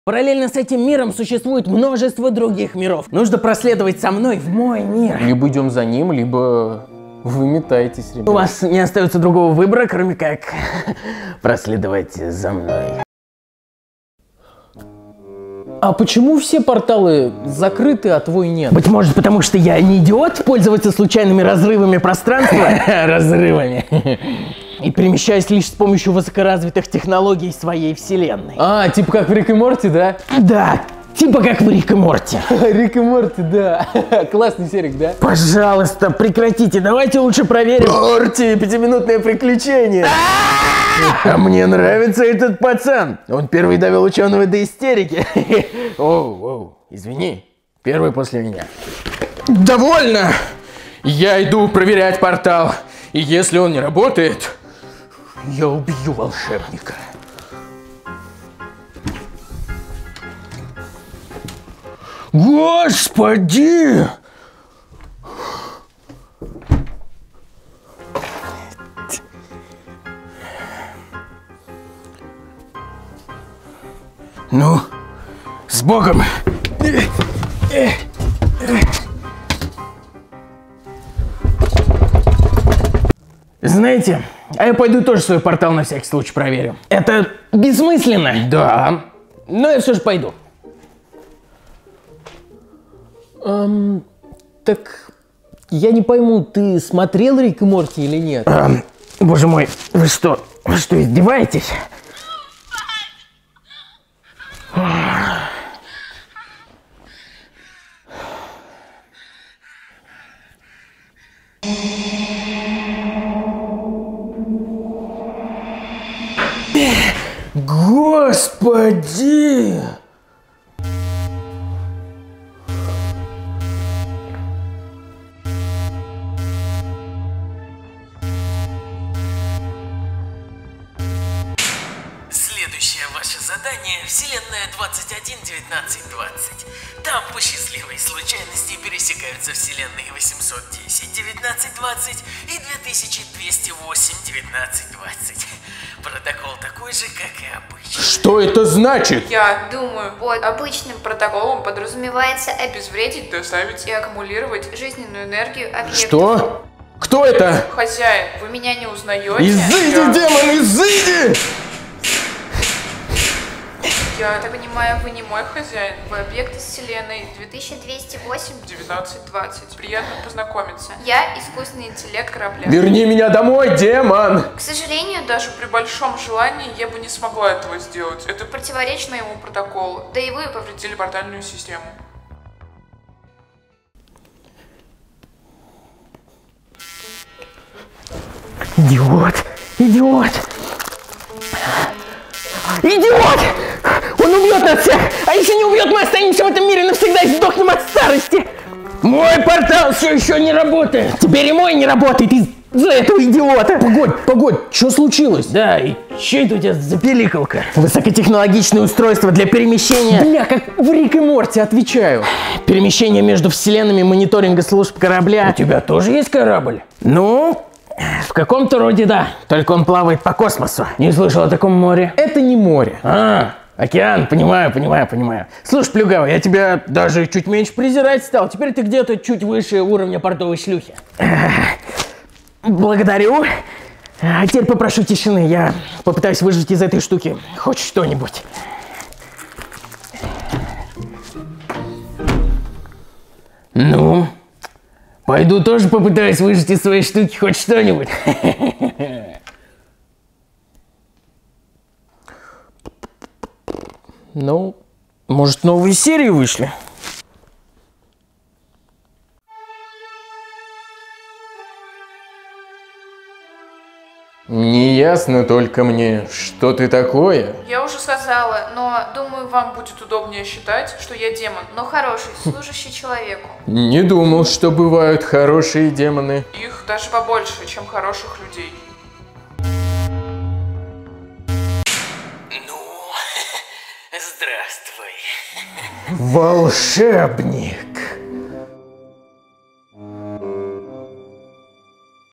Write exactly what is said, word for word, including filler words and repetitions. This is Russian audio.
Параллельно с этим миром существует множество других миров. Нужно проследовать со мной в мой мир. Либо идем за ним, либо вы метаетесь, ребята. У вас не остается другого выбора, кроме как проследовать за мной. А почему все порталы закрыты, а твой нет? Быть может, потому что я не идиот пользоваться случайными разрывами пространства? Разрывами. И перемещаюсь лишь с помощью высокоразвитых технологий своей вселенной. А, типа как в Рик и Морти, да? Да, типа как в Рик и Морти. Рик и Морти, да. Классный серик, да? Пожалуйста, прекратите, давайте лучше проверим. Морти, пятиминутное приключение. А мне нравится этот пацан. Он первый довел ученого до истерики. Оу, оу, извини, первый после меня. Довольно! Я иду проверять портал. И если он не работает, я убью волшебника. Господи! Ну, с Богом! Знаете, а я пойду тоже свой портал на всякий случай проверю. Это бессмысленно. Да. Но я все же пойду. Эм, так, я не пойму, ты смотрел Рик и Морти или нет? Эм, боже мой, вы что, вы что, издеваетесь? Господи! Следующее ваше задание – Вселенная двадцать один девятнадцать двадцать. Там по счастливой случайности пересекаются Вселенные восемьсот десять девятнадцать двадцать и две тысячи двести восемь девятнадцать двадцать. Протокол такой же, как и обычно. Что это значит? Я думаю, под обычным протоколом подразумевается обезвредить, доставить и аккумулировать жизненную энергию объекта. Что? Кто это? Хозяин, вы меня не узнаете? Изыди, Я... демон, изыди! Я так понимаю, вы не мой хозяин. Вы объект из вселенной две тысячи двести восемь девятнадцать двадцать. Приятно познакомиться. Я искусственный интеллект корабля. Верни меня домой, демон! К сожалению, Даже при большом желании я бы не смогла этого сделать. Это противоречит моему протоколу. Да и вы повредили портальную систему. Идиот! Идиот! Идиот! Он убьет нас всех! А если не убьет, мы останемся в этом мире навсегда и сдохнем от старости! Мой портал все еще не работает! Теперь и мой не работает из-за этого идиота! Погодь, погодь, что случилось? Да, и что это у тебя за пиликалка? Высокотехнологичное устройство для перемещения... Бля, как в Рик и Морти, отвечаю. Перемещение между вселенными, мониторинга служб корабля. У тебя тоже есть корабль? Ну... В каком-то роде да, только он плавает по космосу. Не слышал о таком море? Это не море. А, океан, понимаю, понимаю, понимаю. Слушай, Плюгавый, я тебя даже чуть меньше презирать стал. Теперь ты где-то чуть выше уровня портовой шлюхи. Благодарю. А теперь попрошу тишины, я попытаюсь выжать из этой штуки хоть что-нибудь. Ну... Пойду тоже попытаюсь выжать из своей штуки хоть что-нибудь. Ну, может, новые серии вышли? Не ясно только мне, что ты такое. Я уже сказала, но думаю, вам будет удобнее считать, что я демон. но хороший, служащий человеку. Не думал, что бывают хорошие демоны. Их даже побольше, чем хороших людей. Ну, здравствуй. Волшебник.